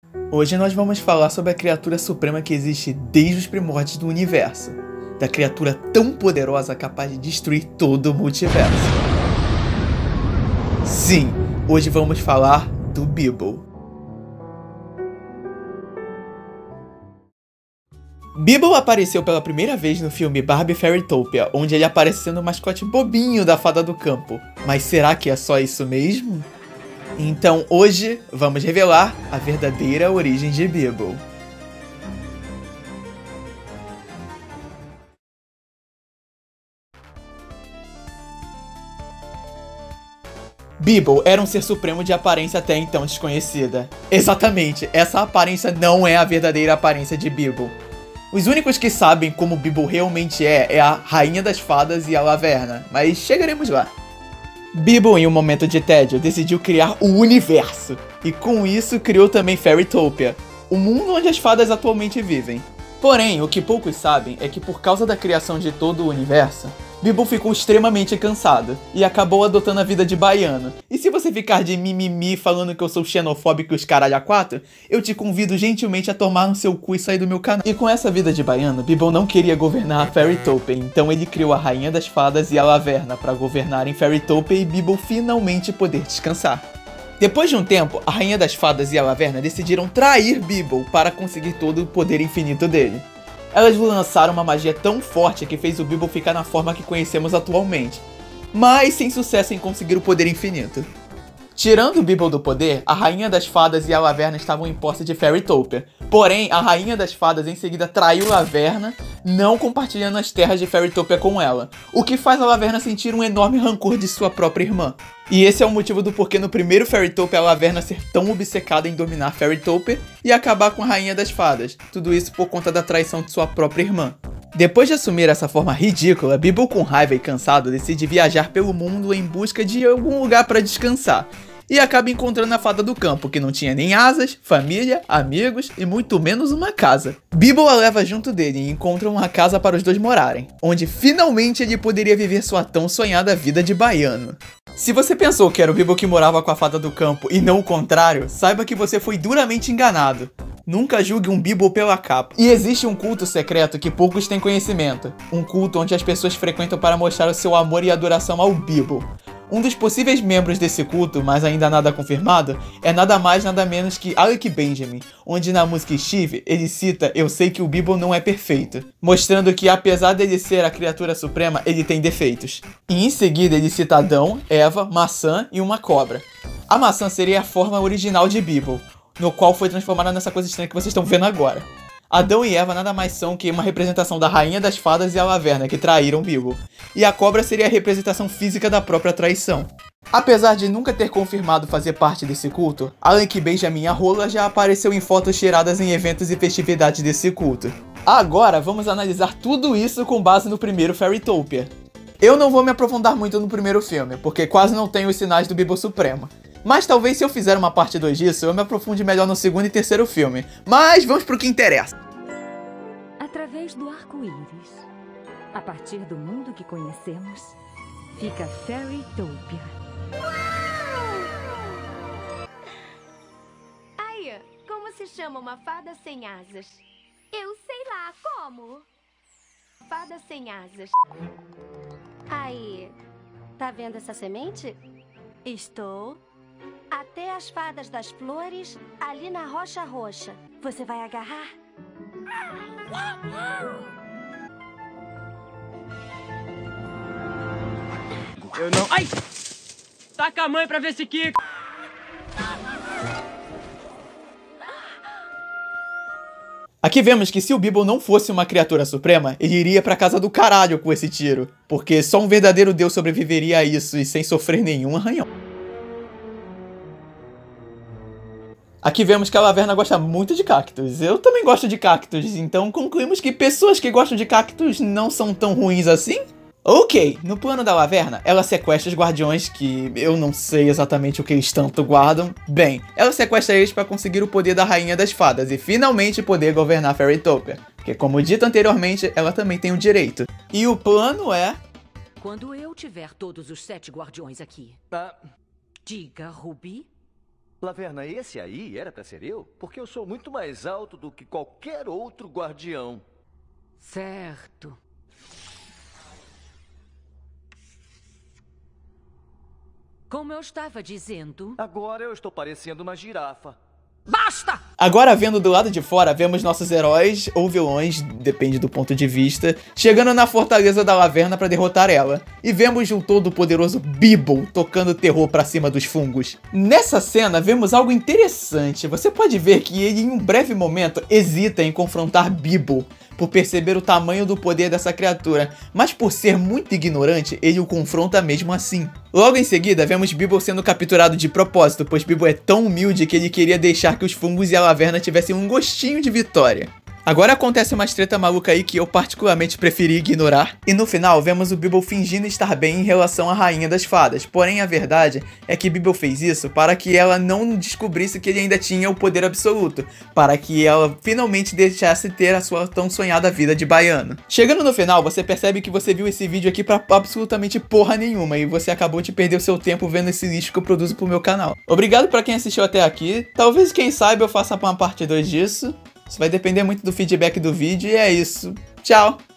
Hoje nós vamos falar sobre a criatura suprema que existe desde os primórdios do universo. Da criatura tão poderosa capaz de destruir todo o multiverso. Sim, hoje vamos falar do Beeble. Beeble apareceu pela primeira vez no filme Barbie Fairytopia, onde ele aparece sendo o mascote bobinho da Fada do Campo. Mas será que é só isso mesmo? Então hoje vamos revelar a verdadeira origem de Beeble. Beeble era um ser supremo de aparência até então desconhecida. Exatamente, essa aparência não é a verdadeira aparência de Beeble. Os únicos que sabem como Beeble realmente é a Rainha das Fadas e a Laverna, mas chegaremos lá. Beeble, em um momento de tédio, decidiu criar o universo, e com isso criou também Fairytopia, o mundo onde as fadas atualmente vivem. Porém, o que poucos sabem é que por causa da criação de todo o universo, Beeble ficou extremamente cansado e acabou adotando a vida de baiano. E se você ficar de mimimi falando que eu sou xenofóbico e os caralho a quatro, eu te convido gentilmente a tomar no seu cu e sair do meu canal. E com essa vida de baiano, Beeble não queria governar a Fairytopia, então ele criou a Rainha das Fadas e a Laverna para governarem Fairytopia e Beeble finalmente poder descansar. Depois de um tempo, a Rainha das Fadas e a Laverna decidiram trair Beeble para conseguir todo o poder infinito dele. Elas lançaram uma magia tão forte que fez o Beeble ficar na forma que conhecemos atualmente, mas sem sucesso em conseguir o poder infinito. Tirando o Beeble do poder, a Rainha das Fadas e a Laverna estavam em posse de Fairytopia. Porém, a Rainha das Fadas em seguida traiu Laverna, não compartilhando as terras de Fairytopia com ela, o que faz a Laverna sentir um enorme rancor de sua própria irmã. E esse é o motivo do porquê no primeiro Fairytopia a Laverna ser tão obcecada em dominar Fairytopia e acabar com a Rainha das Fadas, tudo isso por conta da traição de sua própria irmã. Depois de assumir essa forma ridícula, Beeble, com raiva e cansado, decide viajar pelo mundo em busca de algum lugar para descansar. E acaba encontrando a Fada do Campo, que não tinha nem asas, família, amigos e muito menos uma casa. Beeble a leva junto dele e encontra uma casa para os dois morarem, onde finalmente ele poderia viver sua tão sonhada vida de baiano. Se você pensou que era o Beeble que morava com a Fada do Campo e não o contrário, saiba que você foi duramente enganado. Nunca julgue um Beeble pela capa. E existe um culto secreto que poucos têm conhecimento. Um culto onde as pessoas frequentam para mostrar o seu amor e adoração ao Beeble. Um dos possíveis membros desse culto, mas ainda nada confirmado, é nada mais nada menos que Alec Benjamin, onde na música Steve ele cita "Eu sei que o Beeble não é perfeito", mostrando que apesar dele ser a criatura suprema, ele tem defeitos. E em seguida ele cita Adão, Eva, maçã e uma cobra. A maçã seria a forma original de Beeble, no qual foi transformada nessa coisa estranha que vocês estão vendo agora. Adão e Eva nada mais são que uma representação da Rainha das Fadas e a Laverna, que traíram Beeble. E a cobra seria a representação física da própria traição. Apesar de nunca ter confirmado fazer parte desse culto, Alec Benjamin a rola já apareceu em fotos tiradas em eventos e festividades desse culto. Agora vamos analisar tudo isso com base no primeiro Fairytopia. Eu não vou me aprofundar muito no primeiro filme, porque quase não tenho os sinais do Beeble Supremo. Mas talvez se eu fizer uma parte 2 disso, eu me aprofunde melhor no segundo e terceiro filme. Mas vamos pro que interessa. Através do arco-íris, a partir do mundo que conhecemos, fica Fairytopia. Aí, como se chama uma fada sem asas? Eu sei lá, como? Fada sem asas. Aí, tá vendo essa semente? Estou. Até as fadas das flores, ali na rocha roxa. Você vai agarrar? Eu não... Ai! Taca a mãe pra ver se quica! Aqui vemos que se o Beeble não fosse uma criatura suprema, ele iria pra casa do caralho com esse tiro. Porque só um verdadeiro deus sobreviveria a isso e sem sofrer nenhum arranhão. Aqui vemos que a Laverna gosta muito de cactos. Eu também gosto de cactos, então concluímos que pessoas que gostam de cactos não são tão ruins assim? Ok, no plano da Laverna, ela sequestra os guardiões, que eu não sei exatamente o que eles tanto guardam. Bem, ela sequestra eles para conseguir o poder da Rainha das Fadas e finalmente poder governar Fairytopia. Porque como dito anteriormente, ela também tem o direito. E o plano é... Quando eu tiver todos os 7 guardiões aqui, diga, Ruby. Laverna, esse aí era pra ser eu? Porque eu sou muito mais alto do que qualquer outro guardião. Certo. Como eu estava dizendo... Agora eu estou parecendo uma girafa. Basta! Agora, vendo do lado de fora, vemos nossos heróis, ou vilões, depende do ponto de vista, chegando na fortaleza da Laverna pra derrotar ela. E vemos o todo-poderoso Bibble tocando terror pra cima dos fungos. Nessa cena, vemos algo interessante. Você pode ver que ele, em um breve momento, hesita em confrontar Bibble, por perceber o tamanho do poder dessa criatura, mas por ser muito ignorante, ele o confronta mesmo assim. Logo em seguida, vemos Bibble sendo capturado de propósito, pois Bibble é tão humilde que ele queria deixar que os fungos e a Laverna tivessem um gostinho de vitória. Agora acontece uma treta maluca aí que eu particularmente preferi ignorar. E no final, vemos o Bibble fingindo estar bem em relação à Rainha das Fadas. Porém, a verdade é que Bibble fez isso para que ela não descobrisse que ele ainda tinha o poder absoluto. Para que ela finalmente deixasse ter a sua tão sonhada vida de baiano. Chegando no final, você percebe que você viu esse vídeo aqui pra absolutamente porra nenhuma. E você acabou de perder o seu tempo vendo esse lixo que eu produzo pro meu canal. Obrigado pra quem assistiu até aqui. Talvez, quem sabe, eu faça uma parte 2 disso. Isso vai depender muito do feedback do vídeo e é isso. Tchau!